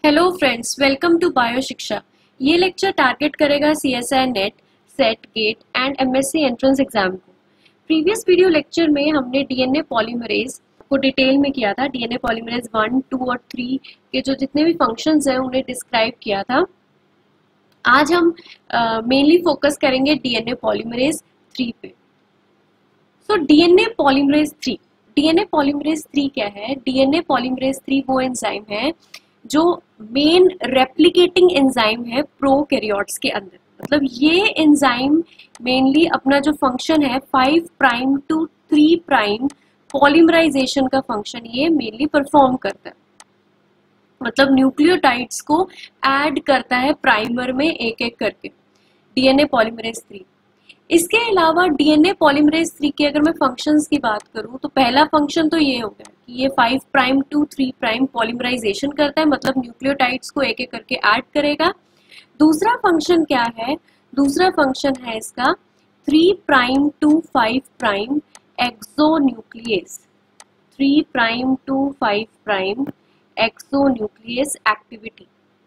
Hello friends, welcome to bio Shiksha. ये lecture target करेगा CSI NET, SET, GATE and MSc entrance exam को। Previous video lecture में हमने DNA polymerase को detail में किया था। डीएनए पॉलीमरेज 1, 2 और 3 के जो जितने भी फंक्शंस हैं उन्हें डिस्क्राइब किया था। आज हम मेनली फोकस करेंगे डीएनए पॉलीमरेज 3 पे। So DNA polymerase 3, DNA polymerase 3 क्या है? डीएनए पॉलीमरेज 3 वो एंजाइम है जो मेन रेप्लिकेटिंग एंजाइम है प्रोकैरियोट्स के अंदर। मतलब ये एंजाइम मेनली अपना जो फंक्शन है 5 प्राइम टू 3 प्राइम पॉलीमराइजेशन का फंक्शन ये मेनली परफॉर्म करता है। मतलब न्यूक्लियोटाइड्स को ऐड करता है प्राइमर में एक एक करके, डीएनए पॉलीमरेज 3। इसके अलावा डीएनए पॉलीमरेज 3 के अगर मैं फंक्शंस की बात करूं तो पहला फंक्शन तो ये हो गया कि ये 5 प्राइम टू 3 प्राइम पॉलीमराइजेशन करता है, मतलब न्यूक्लियोटाइड्स को एक एक करके ऐड करेगा। दूसरा फंक्शन क्या है? दूसरा फंक्शन है इसका 3 prime to 5 prime exonuclease, 3 prime to 5 prime exonuclease activity.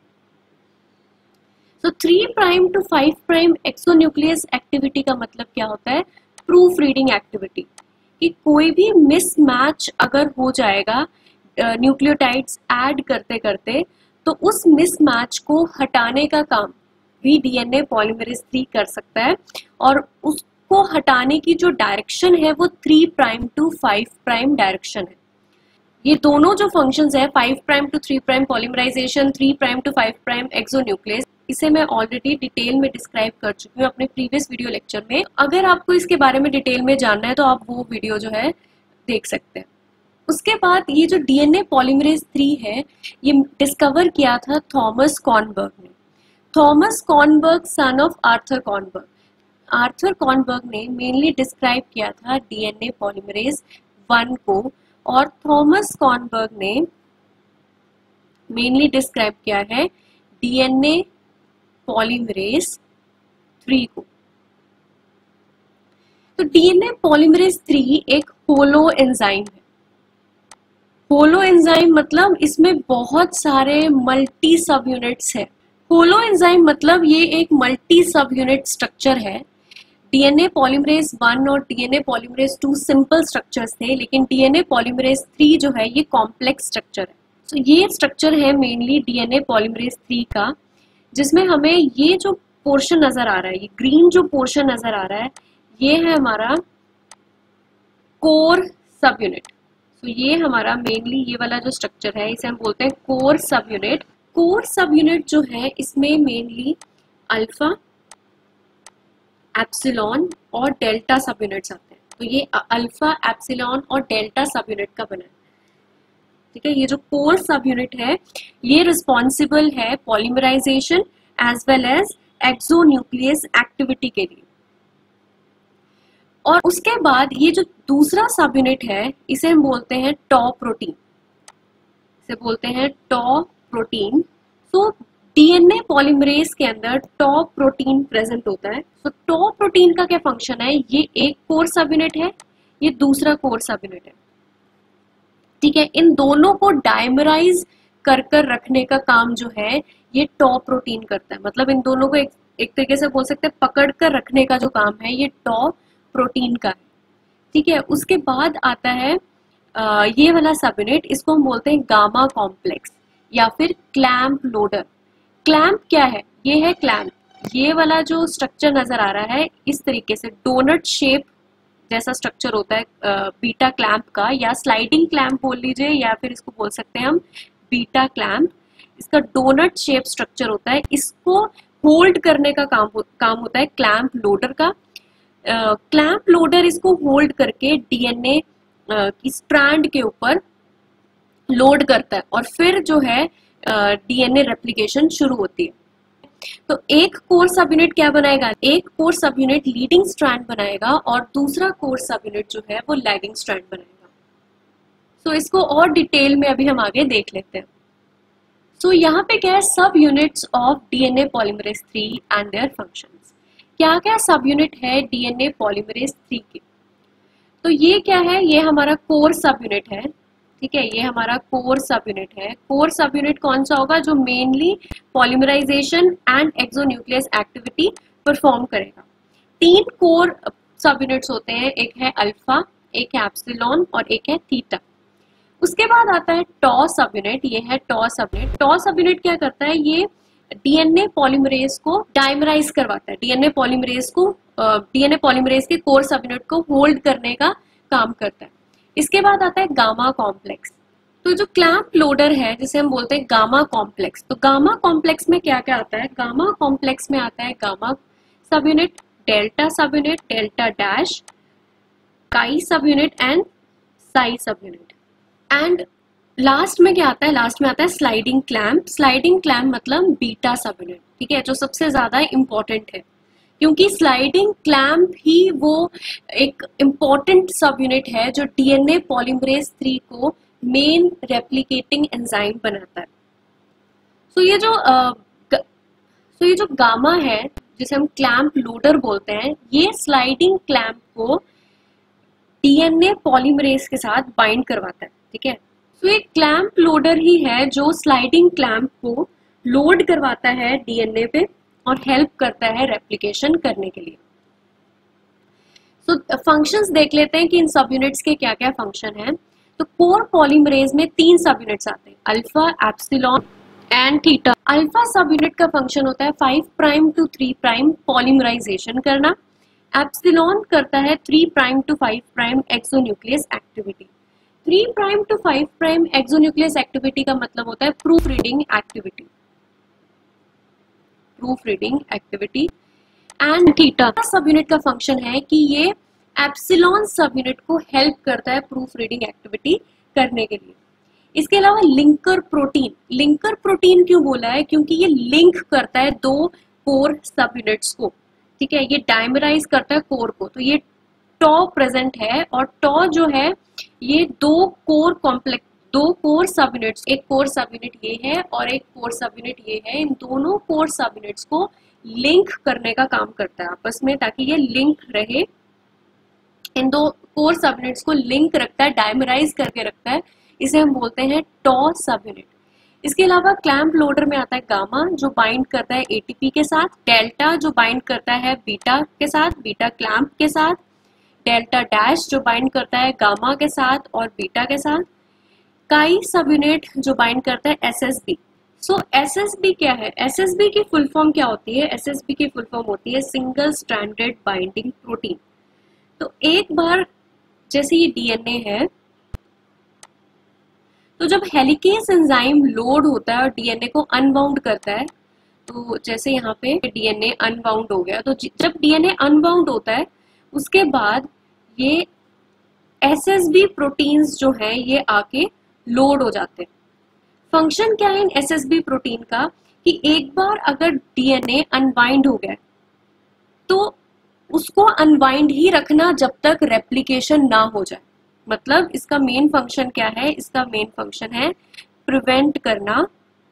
तो 3 prime to 5 prime exonuclease activity का मतलब क्या होता है? Proof reading activity. कि कोई भी मिसमैच अगर हो जाएगा न्यूक्लियोटाइड्स ऐड करते करते, तो उस मिसमैच को हटाने का काम भी डीएनए पॉलीमरेज 3 कर सकता है। और उसको हटाने की जो डायरेक्शन है वो 3 प्राइम टू 5 प्राइम डायरेक्शन है। ये दोनों जो फंक्शंस है 5 prime to 3 prime polymerization, 3 prime to 5 prime exonuclease, इसे मैं ऑलरेडी डिटेल में डिस्क्राइब कर चुकी हूँ अपने प्रीवियस वीडियो लेक्चर में। अगर आपको इसके बारे में डिटेल में जानना है तो आप वो वीडियो जो है देख सकते हैं। उसके बाद ये जो डीएनए पॉलीमरेज 3 है ये डिस्कवर किया था थॉमस कॉर्नबर्ग ने। Thomas Kornberg son of Arthur Kornberg. Arthur Kornberg ने मेनली डिस्क्राइब किया था डीएनए पॉलीमरेज 1 को, और थॉमस कॉर्नबर्ग ने मेनली डिस्क्राइब किया है डीएनए पॉलीमरेज 3 को। तो डीएनए पॉलीमरेज 3 एक होलो एंजाइम है। होलो एंजाइम मतलब इसमें बहुत सारे मल्टी सब यूनिट्स है। होलो एंजाइम मतलब ये एक मल्टी सब यूनिट स्ट्रक्चर है। डीएनए पॉलीमरेज 1 और डीएनए पॉलीमरेज 2 सिंपल स्ट्रक्चर्स थे, लेकिन डीएनए पॉलीमरेज 3 जो है ये कॉम्प्लेक्स स्ट्रक्चर है। तो ये स्ट्रक्चर है मेनली डीएनए पॉलीमरेज 3 का, जिसमें हमें ये जो पोर्शन नजर आ रहा है, ये ग्रीन जो पोर्शन नजर आ रहा है, ये है हमारा कोर सब यूनिट। तो ये हमारा मेनली ये वाला जो स्ट्रक्चर है इसे हम बोलते हैं core sub unit. Core sub unit जो है इसमें मेनली अल्फा, एप्सिलॉन और डेल्टा सब यूनिट्स आते हैं। तो ये अल्फा, एप्सिलॉन और डेल्टा सब यूनिट का बना है। ठीक है, ये जो कोर सब यूनिट है ये रिस्पॉन्सिबल है polymerization as well as exonuclease activity के लिए। और उसके बाद ये जो दूसरा सब यूनिट है इसे हम बोलते हैं टॉ प्रोटीन, इसे बोलते हैं टॉ प्रोटीन। तो डीएनए पॉलीमरेज के अंदर टॉ प्रोटीन प्रेजेंट होता है। तो टॉ प्रोटीन का क्या फंक्शन है? ये एक कोर सब यूनिट है, ये दूसरा कोर सब यूनिट है। ठीक है, इन दोनों को डायमराइज कर कर रखने का काम जो है ये टॉ प्रोटीन करता है। मतलब इन दोनों को एक तरीके से बोल सकते हैं पकड़ कर रखने का जो काम है ये टॉ प्रोटीन का है। ठीक है, उसके बाद आता है ये वाला सब यूनिट, इसको हम बोलते हैं गामा कॉम्प्लेक्स या फिर क्लैंप लोडर। क्लैंप क्या है? ये है क्लैंप। ये वाला जो स्ट्रक्चर नजर आ रहा है इस तरीके से डोनट शेप जैसा स्ट्रक्चर होता है बीटा क्लैंप का, या स्लाइडिंग क्लैंप बोल लीजिए, या फिर इसको बोल सकते हैं हम बीटा क्लैंप। इसका डोनट शेप स्ट्रक्चर होता है, इसको होल्ड करने का काम होता है क्लैंप लोडर का। क्लैंप लोडर इसको होल्ड करके डीएनए की स्ट्रैंड के ऊपर लोड करता है और फिर जो है डीएनए रेप्लिकेशन शुरू होती है। तो एक कोर सब यूनिट क्या बनाएगा? एक core sub unit leading strand बनाएगा और दूसरा कोर सब यूनिट जो है वो लैगिंग स्ट्रैंड बनाएगा। सो इसको और डिटेल में अभी हम आगे देख लेते हैं। सो यहाँ पे क्या है? Sub units of DNA polymerase 3 and their functions. क्या क्या सब यूनिट है डीएनए पॉलीमरेज 3 के? तो ये क्या है? ये हमारा कोर सब यूनिट है। ठीक है, ये हमारा कोर सब यूनिट है। कोर सब यूनिट कौन सा होगा? जो mainly polymerization and exonuclease activity perform करेगा। 3 कोर सब यूनिट्स होते हैं, एक है अल्फा, एक है एप्सिलॉन और एक है थीटा। उसके बाद आता है टॉ सब यूनिट, ये है टॉ सब यूनिट। टॉ सब यूनिट क्या करता है? ये डीएनए पॉलीमरेज को डाइमराइज करवाता है, डीएनए पॉलीमरेज के कोर सब यूनिट को होल्ड करने का काम करता है। इसके बाद आता है गामा कॉम्प्लेक्स। तो जो क्लैंप लोडर है जिसे हम बोलते हैं गामा कॉम्प्लेक्स, तो गामा कॉम्प्लेक्स में क्या क्या आता है? गामा कॉम्प्लेक्स में आता है gamma sub unit, delta sub unit, delta dash, chi sub unit and Sai सब यूनिट। एंड लास्ट में क्या आता है? लास्ट में आता है स्लाइडिंग क्लैंप। स्लाइडिंग क्लैंप मतलब बीटा सब यूनिट, ठीक है, जो सबसे ज्यादा इंपॉर्टेंट है, क्योंकि स्लाइडिंग क्लैंप ही वो एक इम्पॉर्टेंट सब यूनिट है जो डीएनए पॉलीमरेज 3 को मेन रेप्लिकेटिंग एंजाइम बनाता है। सो ये जो गामा है जिसे हम क्लैंप लोडर बोलते हैं, ये स्लाइडिंग क्लैंप को डीएनए पॉलीमरेज के साथ बाइंड करवाता है, ठीक है। सो ये क्लैंप लोडर ही है जो स्लाइडिंग क्लैंप को लोड करवाता है डीएनए पे और हेल्प करता है रेप्लिकेशन करने के लिए। सो फंक्शंस देख लेते हैं कि इन सब यूनिट्स के क्या क्या फंक्शन हैं। तो कोर पॉलीमरेज में 3 सब यूनिट्स आते हैं, alpha, epsilon and theta. Alpha sub unit का फंक्शन होता है 5 प्राइम टू 3 प्राइम पॉलीमराइजेशन करना। एप्सिलॉन करता है 3 prime to 5 prime exonuclease activity. 3 prime to 5 prime exonuclease activity का मतलब होता है proof reading activity, proof reading activity. And theta sub unit का फंक्शन है कि ये एप्सिलॉन सब यूनिट को हेल्प करता है प्रूफ रीडिंग एक्टिविटी करने के लिए। इसके अलावा लिंकर प्रोटीन, लिंकर प्रोटीन क्यों बोला है? क्योंकि ये लिंक करता है 2 कोर सब यूनिट्स को, ठीक है, ये डाइमराइज करता है कोर को। तो ये टॉ प्रेजेंट है और टॉ जो है ये 2 कोर सब यूनिट्स, एक कोर सब यूनिट ये है और एक कोर सब यूनिट ये है, इन दोनों कोर सब यूनिट्स को लिंक करने का काम करता है आपस में, ताकि ये लिंक रहे। इन 2 कोर सब यूनिट्स को लिंक रखता है, डाइमराइज करके रखता है, इसे हम बोलते हैं टॉ सब यूनिट। इसके अलावा क्लैंप लोडर में आता है गामा जो बाइंड करता है एटीपी के साथ, डेल्टा जो बाइंड करता है बीटा के साथ, बीटा क्लैंप के साथ, डेल्टा डैश जो बाइंड करता है गामा के साथ और बीटा के साथ, काई सब यूनिट जो बाइंड करता है एसएसबी। सो एसएसबी क्या है? एसएसबी की फुल फॉर्म क्या होती है? एसएसबी की फुल फॉर्म होती है सिंगल स्ट्रैंडेड बाइंडिंग प्रोटीन। तो एक बार जैसे ये डीएनए है, तो जब हेलिकेज एंजाइम लोड होता है और डीएनए को अनबाउंड करता है, तो जैसे यहाँ पे डीएनए अनबाउंड हो गया, तो जब डीएनए अनबाउंड होता है उसके बाद ये एसएसबी प्रोटीन्स जो है ये आके लोड हो जाते हैं। फंक्शन क्या है इन एसएसबी प्रोटीन का कि एक बार अगर डीएनए अनबाइंड हो गया तो उसको अनबाइंड ही रखना जब तक रेप्लिकेशन ना हो जाए। मतलब इसका मेन फंक्शन क्या है? इसका मेन फंक्शन है प्रिवेंट करना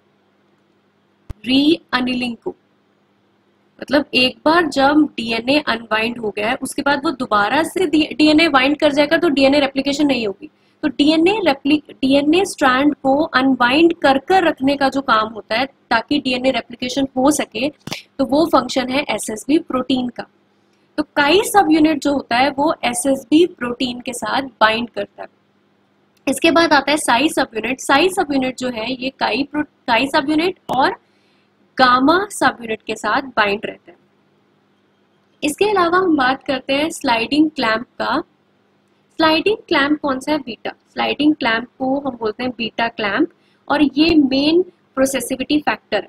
री अनिलिंग को। मतलब एक बार जब डीएनए अनबाइंड हो गया है उसके बाद वो दोबारा से डीएनए बाइंड कर जाएगा तो डीएनए रेप्लिकेशन नहीं होगी। तो डीएनए स्ट्रैंड को अनबाइंड कर कर रखने का जो काम होता है ताकि डीएनए रेप्लिकेशन हो सके, तो वो फंक्शन है एसएसबी प्रोटीन का। तो काई सब यूनिट जो होता है वो एसएसबी प्रोटीन के साथ बाइंड करता है। इसके बाद आता है साई सब यूनिट। साई सब यूनिट जो है ये काई सब यूनिट और गामा सब यूनिट के साथ बाइंड रहता है। इसके अलावा हम बात करते हैं स्लाइडिंग क्लैंप का। स्लाइडिंग क्लैंप कौन सा है? बीटा। स्लाइडिंग क्लैंप को हम बोलते हैं बीटा क्लैंप और ये मेन प्रोसेसिविटी फैक्टर है।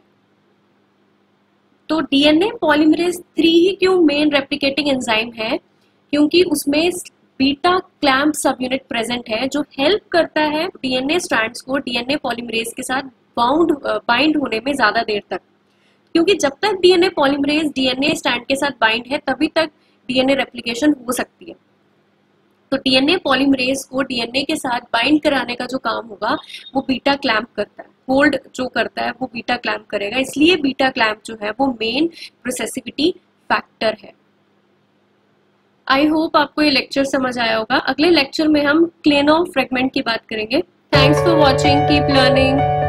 तो डीएनए पॉलीमरेज 3 ही क्यों मेन रेप्लिकेटिंग एंजाइम है? क्योंकि उसमें beta clamp sub unit present है जो हेल्प करता है डीएनए स्ट्रैंड्स को डीएनए पॉलीमरेज के साथ बाइंड होने में ज्यादा देर तक। क्योंकि जब तक डीएनए पॉलीमरेज डीएनए स्ट्रैंड के साथ बाइंड है तभी तक डीएनए रेप्लिकेशन हो सकती है। तो डीएनए पॉलीमरेज को डीएनए के साथ बाइंड कराने का जो काम होगा वो बीटा क्लैंप करता है, होल्ड जो करता है वो बीटा क्लैंप करेगा। इसलिए बीटा क्लैंप जो है वो मेन प्रोसेसिविटी फैक्टर है। आई होप आपको ये लेक्चर समझ आया होगा। अगले लेक्चर में हम क्लेनो फ्रेगमेंट की बात करेंगे। Thanks for watching. Keep learning.